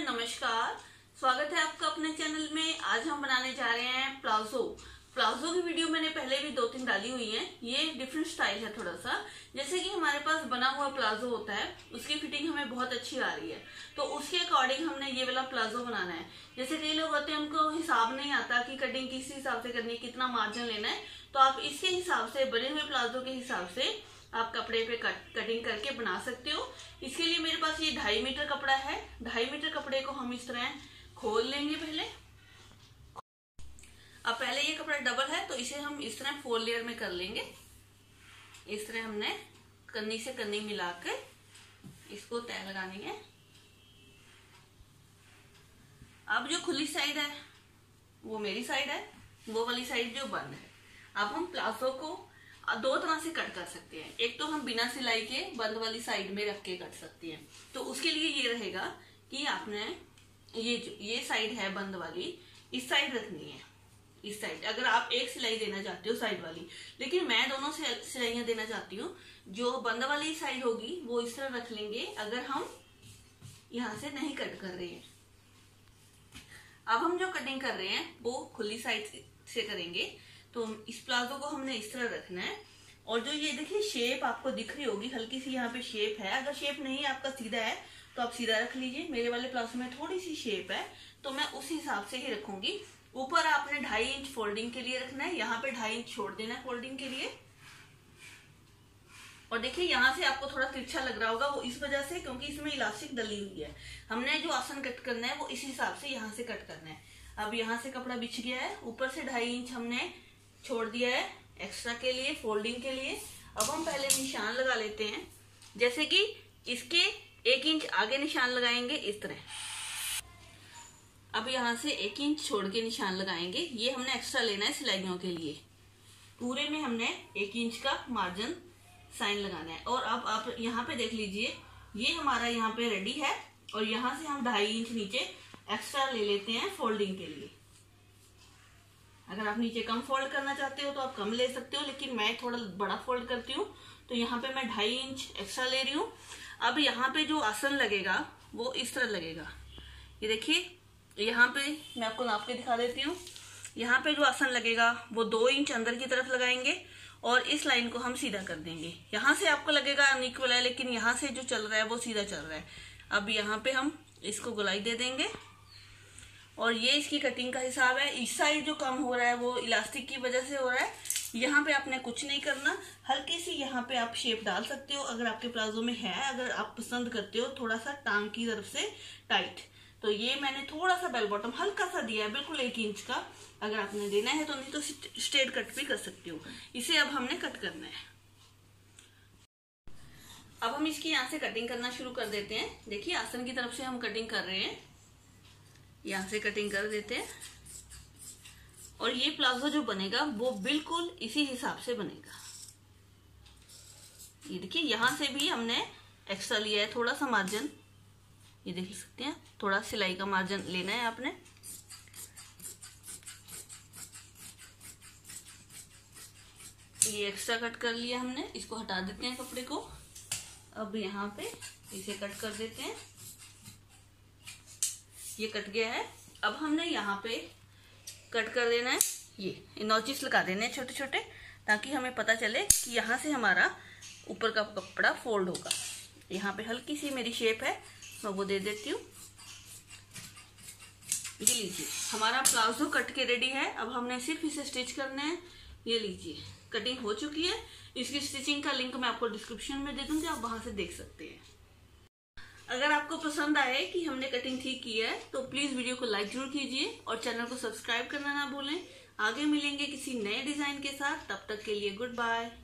नमस्कार। स्वागत है आपका अपने चैनल में। आज हम बनाने जा रहे हैं प्लाजो। प्लाजो की वीडियो मैंने पहले भी 2-3 डाली हुई है। ये डिफरेंट स्टाइल है थोड़ा सा। जैसे कि हमारे पास बना हुआ प्लाजो होता है, उसकी फिटिंग हमें बहुत अच्छी आ रही है, तो उसके अकॉर्डिंग हमने ये वाला प्लाजो बनाना है। जैसे कई लोग होते हैं उनको हिसाब नहीं आता कि कटिंग किस हिसाब से करनी है, कितना मार्जिन लेना है, तो आप इसके हिसाब से, बने हुए प्लाजो के हिसाब से आप कपड़े पे कटिंग करके बना सकते हो। इसके लिए मेरे पास ये 2.5 मीटर कपड़ा है। 2.5 मीटर कपड़े को हम इस तरह खोल लेंगे पहले। अब पहले ये कपड़ा डबल है तो इसे हम इस तरह 4 लेयर में कर लेंगे। इस तरह हमने कन्नी से कन्नी मिलाकर इसको तय लगानी है। अब जो खुली साइड है वो मेरी साइड है, वो वाली साइड जो बंद है। अब हम प्लाजो को 2 तरह से कट कर सकते हैं। एक तो हम बिना सिलाई के बंद वाली साइड में रख के कट सकते हैं। तो उसके लिए ये रहेगा कि आपने ये साइड है बंद वाली, इस साइड रखनी है। इस साइड अगर आप एक सिलाई देना चाहते हो साइड वाली, लेकिन मैं दोनों सिलाइयां देना चाहती हूँ। जो बंद वाली साइड होगी वो इस तरह रख लेंगे अगर हम यहाँ से नहीं कट कर रहे हैं। अब हम जो कटिंग कर रहे हैं वो खुली साइड से करेंगे। तो इस प्लाजो को हमने इस तरह रखना है। और जो ये देखिए शेप आपको दिख रही होगी, हल्की सी यहाँ पे शेप है। अगर शेप नहीं आपका सीधा है तो आप सीधा रख लीजिए। मेरे वाले प्लाजो में थोड़ी सी शेप है तो मैं उस हिसाब से ही रखूंगी। ऊपर आपने 2.5 इंच फोल्डिंग के लिए रखना है, यहाँ पे 2.5 इंच छोड़ देना है फोल्डिंग के लिए। और देखिए यहाँ से आपको थोड़ा तिरछा लग रहा होगा, वो इस वजह से क्योंकि इसमें इलास्टिक डली हुई है। हमने जो आसन कट करना है वो इस हिसाब से यहाँ से कट करना है। अब यहाँ से कपड़ा बिछ गया है, ऊपर से 2.5 इंच हमने छोड़ दिया है एक्स्ट्रा के लिए, फोल्डिंग के लिए। अब हम पहले निशान लगा लेते हैं। जैसे कि इसके 1 इंच आगे निशान लगाएंगे इस तरह। अब यहाँ से 1 इंच छोड़ के निशान लगाएंगे। ये हमने एक्स्ट्रा लेना है सिलाइयों के लिए। पूरे में हमने 1 इंच का मार्जिन साइन लगाना है। और अब आप यहाँ पे देख लीजिए, ये हमारा यहाँ पे रेडी है। और यहाँ से हम 2.5 इंच नीचे एक्स्ट्रा ले लेते हैं फोल्डिंग के लिए। अगर आप नीचे कम फोल्ड करना चाहते हो तो आप कम ले सकते हो, लेकिन मैं थोड़ा बड़ा फोल्ड करती हूँ तो यहाँ पे मैं 2.5 इंच एक्स्ट्रा ले रही हूँ। अब यहाँ पे जो आसन लगेगा वो इस तरह लगेगा। ये देखिए, यहाँ पे मैं आपको नाप के दिखा देती हूँ। यहाँ पे जो आसन लगेगा वो 2 इंच अंदर की तरफ लगाएंगे और इस लाइन को हम सीधा कर देंगे। यहाँ से आपको लगेगा अनइक्वल है, लेकिन यहाँ से जो चल रहा है वो सीधा चल रहा है। अब यहाँ पे हम इसको गोलाई दे देंगे और ये इसकी कटिंग का हिसाब है। इस साइड जो कम हो रहा है वो इलास्टिक की वजह से हो रहा है। यहाँ पे आपने कुछ नहीं करना, हल्की सी यहाँ पे आप शेप डाल सकते हो अगर आपके प्लाजो में है। अगर आप पसंद करते हो थोड़ा सा टांग की तरफ से टाइट, तो ये मैंने थोड़ा सा बेल बॉटम हल्का सा दिया है, बिल्कुल 1 इंच का। अगर आपने देना है तो, नहीं तो स्ट्रेट कट भी कर सकते हो। इसे अब हमने कट करना है। अब हम इसकी यहाँ से कटिंग करना शुरू कर देते हैं। देखिए आसन की तरफ से हम कटिंग कर रहे हैं, यहाँ से कटिंग कर देते हैं। और ये प्लाजो जो बनेगा वो बिल्कुल इसी हिसाब से बनेगा। ये देखिए यहाँ से भी हमने एक्स्ट्रा लिया है थोड़ा सा मार्जिन। ये देख सकते हैं, थोड़ा सिलाई का मार्जिन लेना है आपने। ये एक्स्ट्रा कट कर लिया हमने, इसको हटा देते हैं कपड़े को। अब यहाँ पे इसे कट कर देते हैं। ये कट गया है। अब हमने यहाँ पे कट कर देना है। ये नॉचिस लगा देने हैं छोटे छोटे, ताकि हमें पता चले कि यहाँ से हमारा ऊपर का कपड़ा फोल्ड होगा। यहाँ पे हल्की सी मेरी शेप है, मैं वो दे देती हूँ। ये लीजिए, हमारा प्लाजो कट के रेडी है। अब हमने सिर्फ इसे स्टिच करना है। ये लीजिए, कटिंग हो चुकी है। इसकी स्टिचिंग का लिंक मैं आपको डिस्क्रिप्शन में दे दूंगी, आप वहां से देख सकते हैं। अगर आपको पसंद आए कि हमने कटिंग ठीक की है तो प्लीज वीडियो को लाइक जरूर कीजिए और चैनल को सब्सक्राइब करना ना भूलें। आगे मिलेंगे किसी नए डिजाइन के साथ, तब तक के लिए गुड बाय।